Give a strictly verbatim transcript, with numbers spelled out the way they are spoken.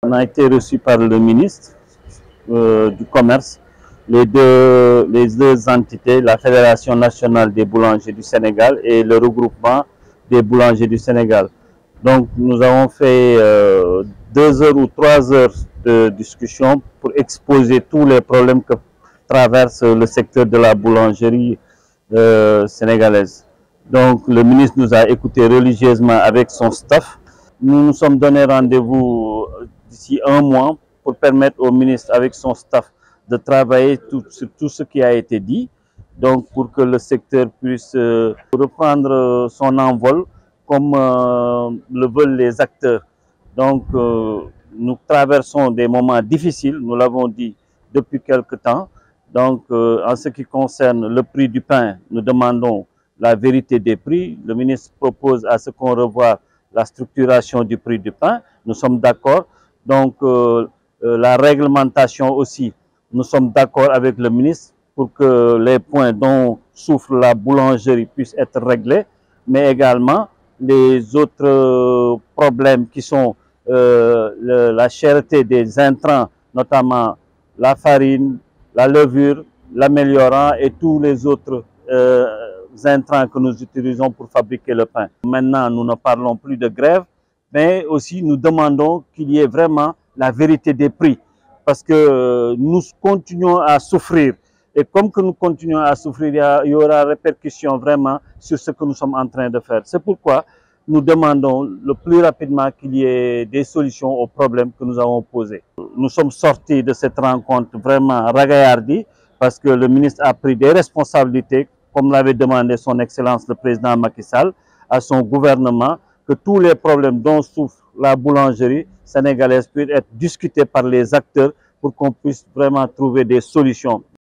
On a été reçu par le ministre euh, du Commerce, les deux, les deux entités, la Fédération nationale des boulangers du Sénégal et le regroupement des boulangers du Sénégal. Donc nous avons fait euh, deux heures ou trois heures de discussion pour exposer tous les problèmes que traverse le secteur de la boulangerie euh, sénégalaise. Donc le ministre nous a écoutés religieusement avec son staff. Nous nous sommes donné rendez-vous d'ici un mois pour permettre au ministre avec son staff de travailler tout, sur tout ce qui a été dit, donc pour que le secteur puisse euh, reprendre son envol comme euh, le veulent les acteurs. Donc euh, nous traversons des moments difficiles, nous l'avons dit depuis quelque temps. Donc euh, en ce qui concerne le prix du pain, nous demandons la vérité des prix. Le ministre propose à ce qu'on revoie la structuration du prix du pain. Nous sommes d'accord. Donc euh, euh, la réglementation aussi, nous sommes d'accord avec le ministre pour que les points dont souffre la boulangerie puissent être réglés, mais également les autres euh, problèmes qui sont euh, le, la cherté des intrants, notamment la farine, la levure, l'améliorant et tous les autres euh, intrants que nous utilisons pour fabriquer le pain. Maintenant, nous ne parlons plus de grève, mais aussi nous demandons qu'il y ait vraiment la vérité des prix, parce que euh, nous continuons à souffrir. Et comme que nous continuons à souffrir, il y, a, il y aura répercussion vraiment sur ce que nous sommes en train de faire. C'est pourquoi nous demandons le plus rapidement qu'il y ait des solutions aux problèmes que nous avons posés. Nous sommes sortis de cette rencontre vraiment ragaillardis parce que le ministre a pris des responsabilités, comme l'avait demandé son Excellence le Président Macky Sall, à son gouvernement, que tous les problèmes dont souffre la boulangerie sénégalaise puissent être discutés par les acteurs pour qu'on puisse vraiment trouver des solutions.